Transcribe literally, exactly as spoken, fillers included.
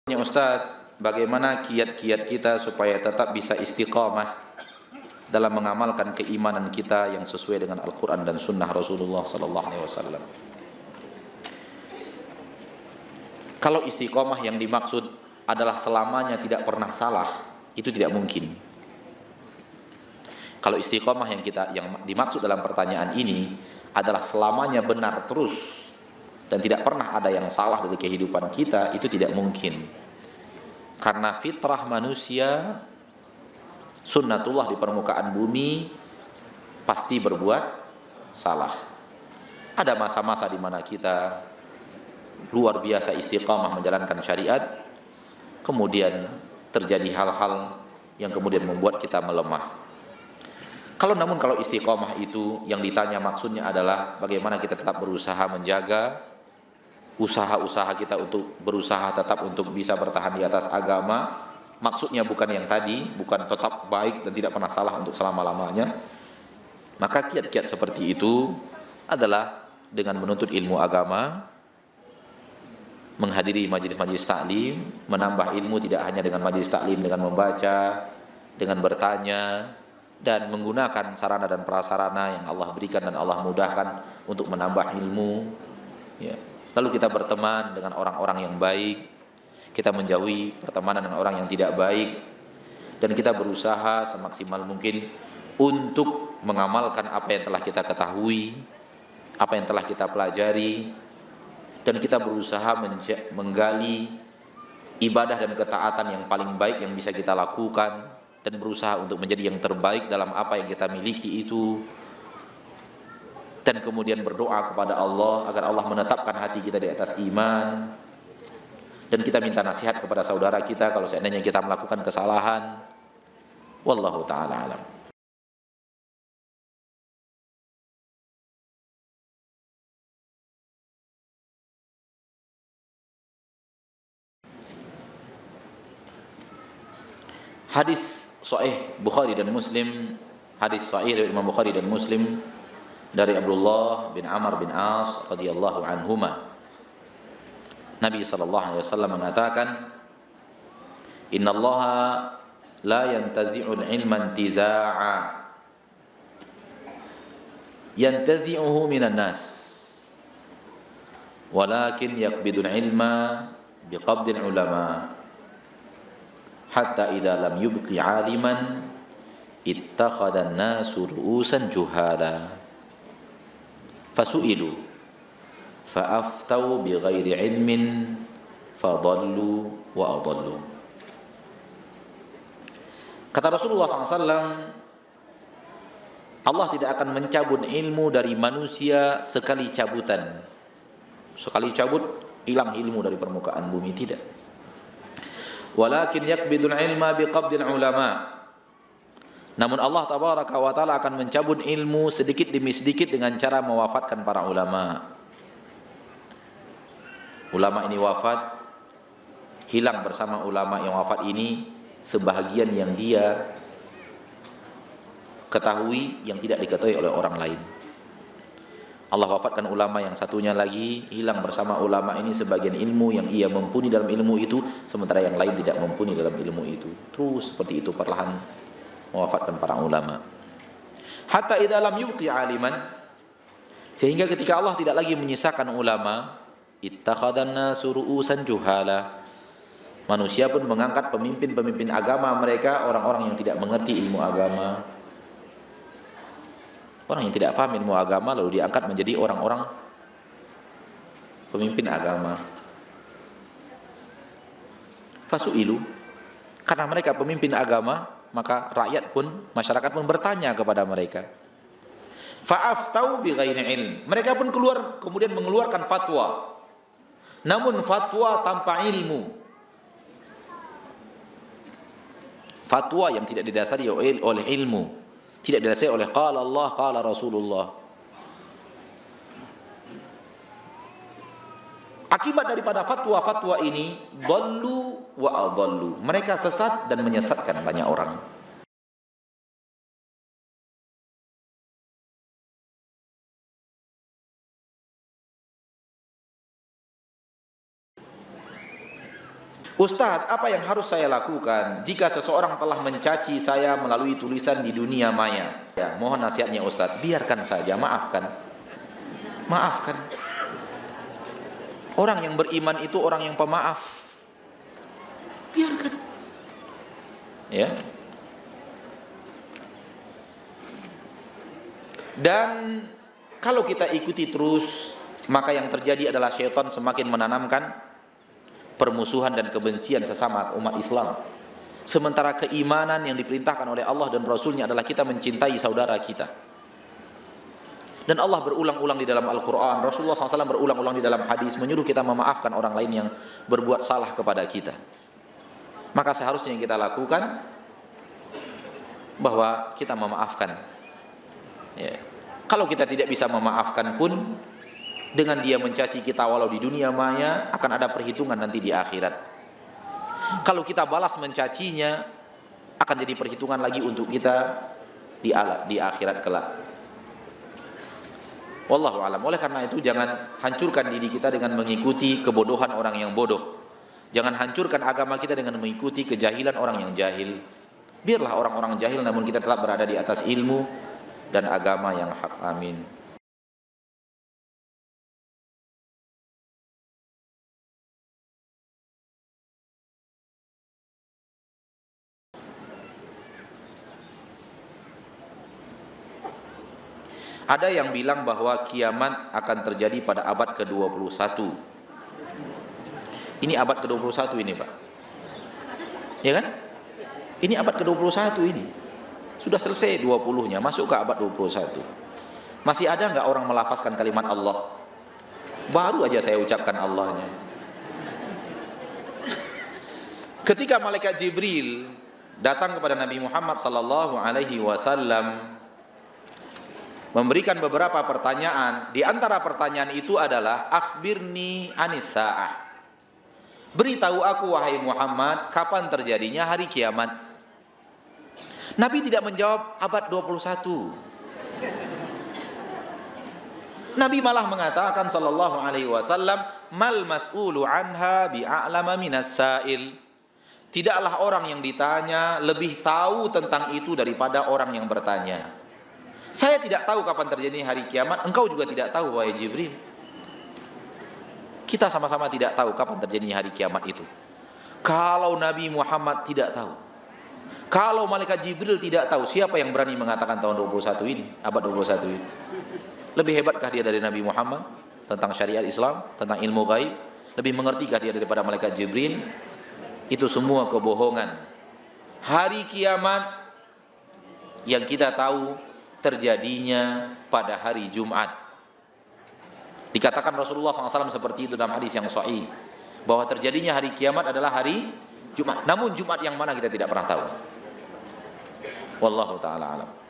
Ya Ustadz, bagaimana kiat-kiat kita supaya tetap bisa istiqamah dalam mengamalkan keimanan kita yang sesuai dengan Al-Quran dan Sunnah Rasulullah Sallallahu Alaihi Wasallam? Kalau istiqamah yang dimaksud adalah selamanya tidak pernah salah, itu tidak mungkin. Kalau istiqamah yang kita yang dimaksud dalam pertanyaan ini adalah selamanya benar terus dan tidak pernah ada yang salah dari kehidupan kita, itu tidak mungkin. Karena fitrah manusia, sunnatullah di permukaan bumi, pasti berbuat salah. Ada masa-masa di mana kita luar biasa istiqamah menjalankan syariat, kemudian terjadi hal-hal yang kemudian membuat kita melemah. Kalau namun kalau istiqamah itu yang ditanya maksudnya adalah bagaimana kita tetap berusaha menjaga usaha-usaha kita untuk berusaha tetap untuk bisa bertahan di atas agama, maksudnya bukan yang tadi, bukan tetap baik dan tidak pernah salah untuk selama-lamanya, maka kiat-kiat seperti itu adalah dengan menuntut ilmu agama, menghadiri majelis-majelis taklim, menambah ilmu tidak hanya dengan majelis taklim, dengan membaca, dengan bertanya, dan menggunakan sarana dan prasarana yang Allah berikan dan Allah mudahkan untuk menambah ilmu, ya. Lalu kita berteman dengan orang-orang yang baik, kita menjauhi pertemanan dengan orang yang tidak baik, dan kita berusaha semaksimal mungkin untuk mengamalkan apa yang telah kita ketahui, apa yang telah kita pelajari, dan kita berusaha menggali ibadah dan ketaatan yang paling baik yang bisa kita lakukan, dan berusaha untuk menjadi yang terbaik dalam apa yang kita miliki itu, dan kemudian berdoa kepada Allah agar Allah menetapkan hati kita di atas iman, dan kita minta nasihat kepada saudara kita kalau seandainya kita melakukan kesalahan. Wallahu ta'ala alam. Hadis sahih Bukhari dan Muslim, hadis sahih dari Imam Bukhari dan Muslim dari Abdullah bin Amr bin As radhiyallahu anhuma. Nabi sallallahu alaihi wasallam mengatakan, "Innallaha la yantazi'ul ilma intiza'a yantazi'uhu minan nas, walakin yaqbidul ilma biqabdil ulama, hatta idza lam yubqi 'aliman ittakhadhan nasu ru'usan juhala fasu'ilu fa'aftau bighairi ilmin fadallu wa adallu." Kata Rasulullah shallallahu alaihi wasallam, Allah tidak akan mencabut ilmu dari manusia sekali cabutan. Sekali cabut hilang ilmu dari permukaan bumi, tidak. Walakin yakbidul ilma biqabdil ulama. Namun Allah tabaraka wa ta'ala akan mencabut ilmu sedikit demi sedikit dengan cara mewafatkan para ulama. Ulama ini wafat, hilang bersama ulama yang wafat ini sebahagian yang dia ketahui yang tidak diketahui oleh orang lain. Allah wafatkan ulama yang satunya lagi, hilang bersama ulama ini sebagian ilmu yang ia mumpuni dalam ilmu itu, sementara yang lain tidak mumpuni dalam ilmu itu. Terus seperti itu perlahan mewafatkan para ulama. Hatta idza lam yubqi aliman, sehingga ketika Allah tidak lagi menyisakan ulama, ittakhadhan nasu ru'usan juhala, manusia pun mengangkat pemimpin-pemimpin agama mereka orang-orang yang tidak mengerti ilmu agama. Orang yang tidak paham ilmu agama lalu diangkat menjadi orang-orang pemimpin agama. Fasu'ilu, karena mereka pemimpin agama, maka rakyat pun, masyarakat pun bertanya kepada mereka. Fa'aftau bighairi ilm, mereka pun keluar kemudian mengeluarkan fatwa, namun fatwa tanpa ilmu, fatwa yang tidak didasari oleh ilmu, tidak didasari oleh qala Allah qala Rasulullah. Akibat daripada fatwa-fatwa ini, dhallu wa adhallu, mereka sesat dan menyesatkan banyak orang. Ustadz, apa yang harus saya lakukan jika seseorang telah mencaci saya melalui tulisan di dunia maya? Ya, mohon nasihatnya Ustadz. Biarkan saja, maafkan. Maafkan. Orang yang beriman itu orang yang pemaaf. Biarkan. Ya. Dan kalau kita ikuti terus, maka yang terjadi adalah syaitan semakin menanamkan permusuhan dan kebencian sesama umat Islam. Sementara keimanan yang diperintahkan oleh Allah dan Rasulnya adalah kita mencintai saudara kita. Dan Allah berulang-ulang di dalam Al-Quran, Rasulullah shallallahu alaihi wasallam berulang-ulang di dalam hadis menyuruh kita memaafkan orang lain yang berbuat salah kepada kita. Maka seharusnya yang kita lakukan bahwa kita memaafkan. Ya. Kalau kita tidak bisa memaafkan pun, dengan dia mencaci kita walau di dunia maya, akan ada perhitungan nanti di akhirat. Kalau kita balas mencacinya, akan jadi perhitungan lagi untuk kita di, ala, di akhirat kelak. Wallahu alam. Oleh karena itu jangan hancurkan diri kita dengan mengikuti kebodohan orang yang bodoh. Jangan hancurkan agama kita dengan mengikuti kejahilan orang yang jahil. Biarlah orang-orang jahil, namun kita tetap berada di atas ilmu dan agama yang hak. Amin. Ada yang bilang bahwa kiamat akan terjadi pada abad ke dua puluh satu. Ini abad ke dua puluh satu ini, Pak. Ya kan? Ini abad ke dua puluh satu ini. Sudah selesai dua puluh-nya, masuk ke abad dua puluh satu. Masih ada nggak orang melafazkan kalimat Allah? Baru aja saya ucapkan Allahnya. Ketika malaikat Jibril datang kepada Nabi Muhammad sallallahu alaihi wasallam memberikan beberapa pertanyaan, di antara pertanyaan itu adalah akhbirni anis sa'ah. Beritahu aku wahai Muhammad, kapan terjadinya hari kiamat? Nabi tidak menjawab abad dua puluh satu. Nabi malah mengatakan sallallahu alaihi wasallam, mal mas'ulu anha bi'a'lama minas sa'il. Tidaklah orang yang ditanya lebih tahu tentang itu daripada orang yang bertanya. Saya tidak tahu kapan terjadi hari kiamat, engkau juga tidak tahu wahai Jibril. Kita sama-sama tidak tahu kapan terjadi hari kiamat itu. Kalau Nabi Muhammad tidak tahu, kalau malaikat Jibril tidak tahu, siapa yang berani mengatakan tahun dua puluh satu ini, abad dua puluh satu ini? Lebih hebatkah dia dari Nabi Muhammad tentang syariat Islam, tentang ilmu gaib? Lebih mengertikah dia daripada malaikat Jibril? Itu semua kebohongan. Hari kiamat yang kita tahu terjadinya pada hari Jumat. Dikatakan Rasulullah shallallahu alaihi wasallam seperti itu dalam hadis yang sahih, bahwa terjadinya hari kiamat adalah hari Jumat. Namun Jumat yang mana kita tidak pernah tahu. Wallahu ta'ala alam.